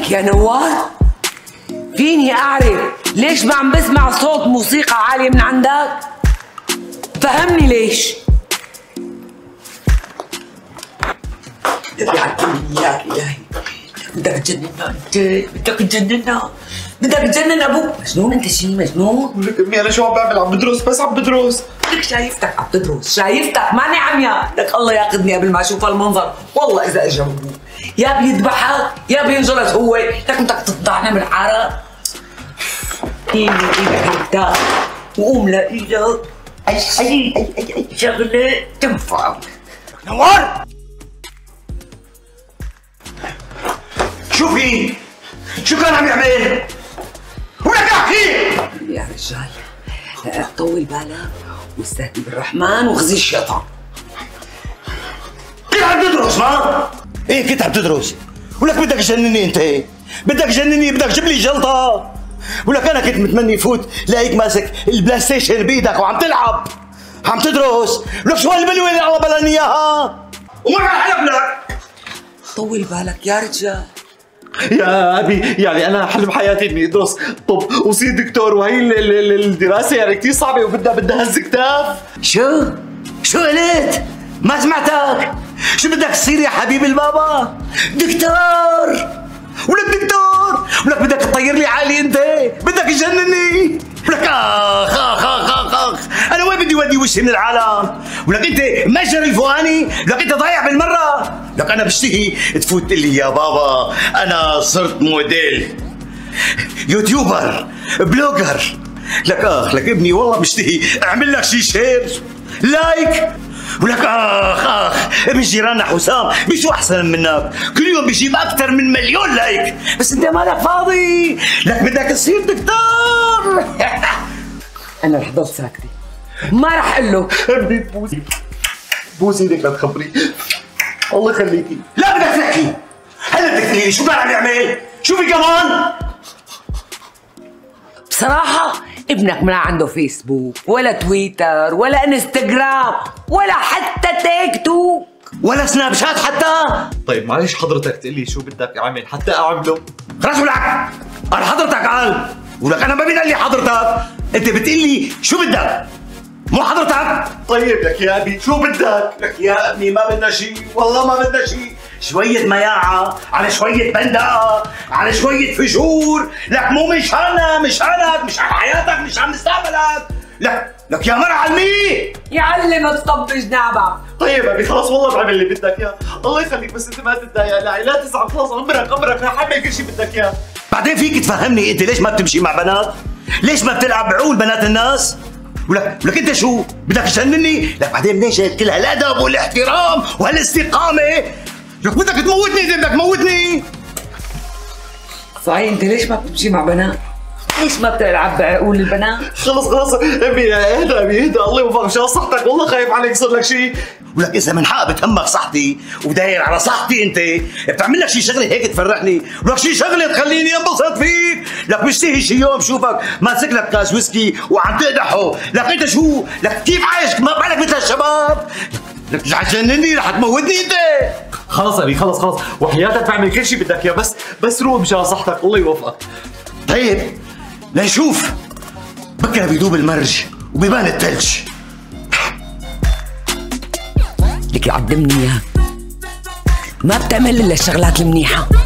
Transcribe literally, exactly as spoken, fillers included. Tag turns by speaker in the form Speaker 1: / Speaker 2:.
Speaker 1: لك يا نوار، فيني اعرف ليش ما عم بسمع صوت موسيقى عالية من عندك؟ فهمني ليش؟ بدي اعلمني اياك الهي، بدك تجننا انت، بدك تجننا، بدك تجنن ابوك، مجنون انت شي مجنون؟
Speaker 2: لك امي انا شو عم بعمل؟ عم بدرس بس عم بدرس.
Speaker 1: لك شايفتك عم تدرس، شايفتك ماني عمياء، لك الله ياخذني قبل ما اشوف هالمنظر، والله اذا اجى ابوك يا بيذبحك يا بينجلط هو، لك بدك تفضحنا من الحاره. ايدي ايدك انت وقوم لايدك اي اي اي اي اي شغله تنفع.
Speaker 2: نوار شو في؟ شو كان عم يعمل؟ ولك احكي
Speaker 1: يا رجال لا طول بالك واستهدي بالرحمن وخزي الشيطان.
Speaker 2: كيف عم تدرس ما؟ ايه كنت عم تدرس؟ ولك بدك تجنني انت، بدك تجنني، بدك تجيب لي جلطه. ولك انا كنت متمني فوت لاقيك ماسك البلاي ستيشن بايدك وعم تلعب، عم تدرس. ولك شو هالبلوه اللي الله بلاني اياها؟ وما رح احلف لك.
Speaker 1: طول بالك يا رجال.
Speaker 2: يا ابي يعني انا حلم حياتي اني ادرس طب وصير دكتور، وهي الدراسه يعني كثير صعبه وبدها بدها هز كتاف.
Speaker 1: شو؟ شو قلت؟ ما سمعتك.
Speaker 2: شو بدك تصير يا حبيب البابا؟ دكتور. ولك دكتور، ولك بدك تطير لي عالي انت، بدك تجنني. ولك اخ اخ اخ اخ اخ انا وين بدي ودي وشي من العالم؟ ولك انت مجري الفواني، ولك انت ضايع بالمره. لك انا بشتهي تفوت لي يا بابا انا صرت موديل يوتيوبر بلوجر. لك اخ لك ابني والله بشتهي اعمل لك شي شير لايك. ولك اخ اخ ابن جيراننا حسام بشو احسن منك، كل يوم بيجيب اكثر من مليون لايك، بس انت مالك فاضي، لك بدك تصير دكتور.
Speaker 1: انا رح ضل ساكته ما رح اقول له.
Speaker 2: ابني بوسي بوسي ايدك لا تخبري، الله يخليكي. لا بدك تحكي، هلا بدك تقولي لي شو كان عم يعمل؟ شو في كمان؟
Speaker 1: بصراحة ابنك ما عنده فيسبوك ولا تويتر ولا انستغرام ولا حتى تيك توك
Speaker 2: ولا سناب شات حتى.
Speaker 3: طيب معلش حضرتك تقول لي شو بدك اعمل حتى اعمله؟
Speaker 2: خلص ولك انا حضرتك قال، ولك انا ما بدي لي حضرتك، انت بتقول لي شو بدك مو حضرتك.
Speaker 3: طيب لك يا ابي شو بدك؟
Speaker 2: لك يا ابني ما بدنا شيء، والله ما بدنا شيء، شوية مياعة على شوية بندقة على شوية فجور، لك مو مشانك مشانك مشان حياتك مشان مستقبلك. لك لك يا مرة علمي
Speaker 1: يعلمك طب جنابك.
Speaker 3: طيب ابي خلص والله بعمل اللي بدك اياه، الله يخليك بس انت ما تتضايق، لا لا تزعل، خلص امرك امرك رح اعمل كل شيء بدك اياه.
Speaker 2: بعدين فيك تفهمني انت ليش ما بتمشي مع بنات؟ ليش ما بتلعب بعقول بنات الناس؟ ولك ولك انت شو بدك تجنني؟ لك بعدين ليش كل هالادب والاحترام وهالاستقامه؟ لك بدك تموتني، انت بدك تموتني.
Speaker 1: صحيح انت ليش ما بتمشي مع بنات؟ ليش ما بتلعب بعقول البنات؟
Speaker 3: خلص خلص ابي اهدى ابي اهدى، الله يوفقك مشان صحتك، والله خايف عليك يصير لك شيء.
Speaker 2: ولك اذا من حق بتهمك صحتي وداير على صحتي انت بتعمل لك شي شغله هيك تفرحني، ولك شي شغله تخليني انبسط فيك. لك بشتهي شي يوم شوفك ماسك لك كاس ويسكي وعم تقدحه، لك انت شو؟ لك كيف عايش ما بالك مثل الشباب؟ لك رح تجنني رح تموتني انت.
Speaker 3: خلص ابي خلص خلص وحياتك بعمل كل شيء بدك اياه، بس بس روق مشان صحتك، الله يوفقك.
Speaker 2: طيب لنشوف بكره بيدوب المرج وبيبان الثلج.
Speaker 1: لك يعدمني اياه ما بتعمل الا الشغلات المنيحه.